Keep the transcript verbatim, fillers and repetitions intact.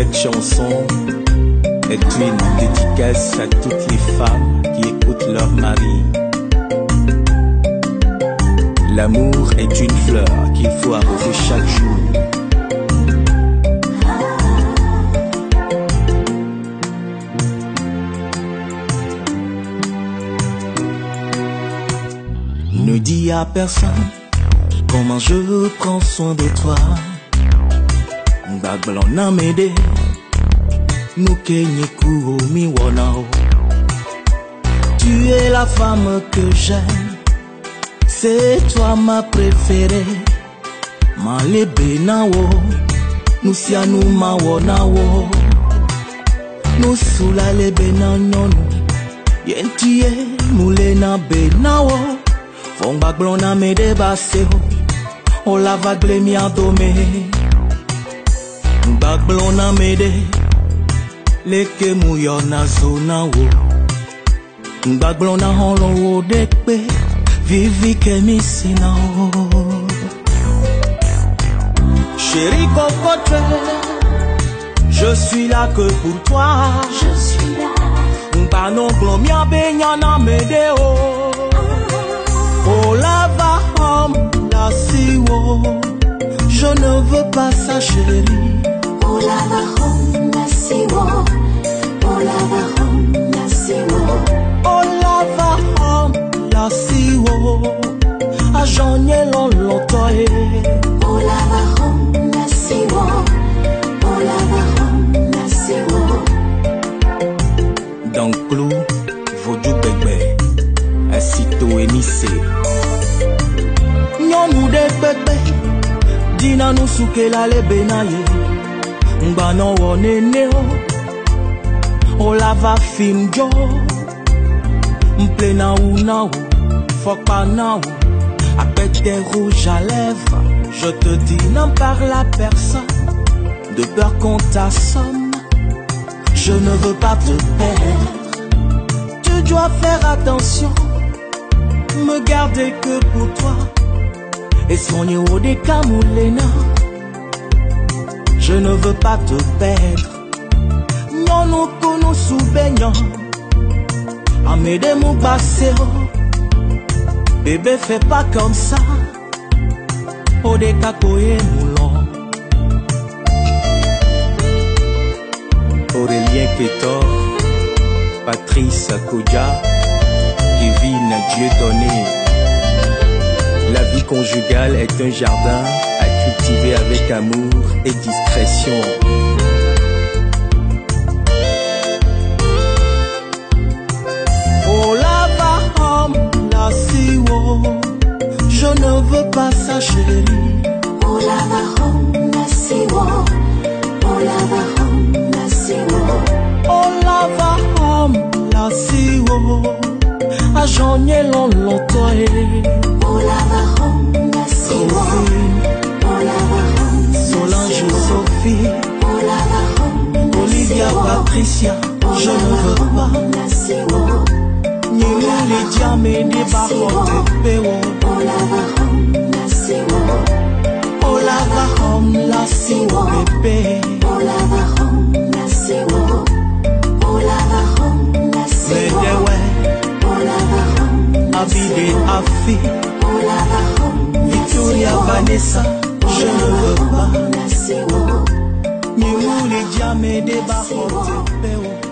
Cette chanson est une dédicace à toutes les femmes qui écoutent leur mari. L'amour est une fleur qu'il faut arroser chaque jour. Ne dis à personne comment je prends soin de toi. Bagbalon na mede, nous kenye kuro mi wanao. Tu es la femme que j'aime, c'est toi ma préférée. Ma lebe na wo, nous sia nous ma wanao. Nous sula lebe na nonu, yentie moule na be na wo. Fong bagbalon na mede baseo, o la vagle mi adome. Bagbalon na mede, leke mouyo na zona wo. Bagbalon na holon wo dekpe, vivi ke misina wo. Chérie cocotte, je suis là que pour toi. Je suis là. Ba non blon mi abenya na mede o. Oh la va hom la siwo. Je ne veux pas ça chérie. Oh la va home la siwo. Oh la va home la siwo. Oh la va home la siwo. A jonye lon lontoye. Oh la va home la siwo. Oh la va home la siwo. Dans clou, vodou bébé, asito émissé. Nyonou de bébé, dina nou souke la lebe na ye. Mba non wone neo, o la va film jo. Mple na ou na ou, fok pa na ou. Avec des rouges à lèvres, je te dis n'en parle à personne. De peur qu'on t'assomme, je ne veux pas te perdre. Tu dois faire attention, me garder que pour toi. Et soigner au décamoulena. Je ne veux pas te perdre. Non, nous nous souvenons. Amédé mon basseo. Bébé, fais pas comme ça. Au décacoé moulon. Aurélien Ketor, Patrice Kodja, Kevin Dieudonné. La vie conjugale est un jardin à cultiver avec amour et discrétion. Oh la va home la siwo. Je ne veux pas ça chérie. Oh la va home la siwo. Oh la va home la siwo. Oh la va home la siwo. A jonye lon lontoye. Oh la va home la siwo. Oh la va home la Solange siwo. Sophie. Oh la va home la Olivia siwo. Patricia. Oh Je la ne va veux home pas. la siwo. Nini les diamants des barreaux péo. Oh la va home la siwo. Oh la va home la siwo bébé. Oh la va home la siwo. Oh la va home la siwo. Medewe. Oh la va home la Abide siwo. Afi. Oh la va home la Victoria siwo. Vanessa. Je ne veux pas. La siwo. Nini les diamants des barreaux péo.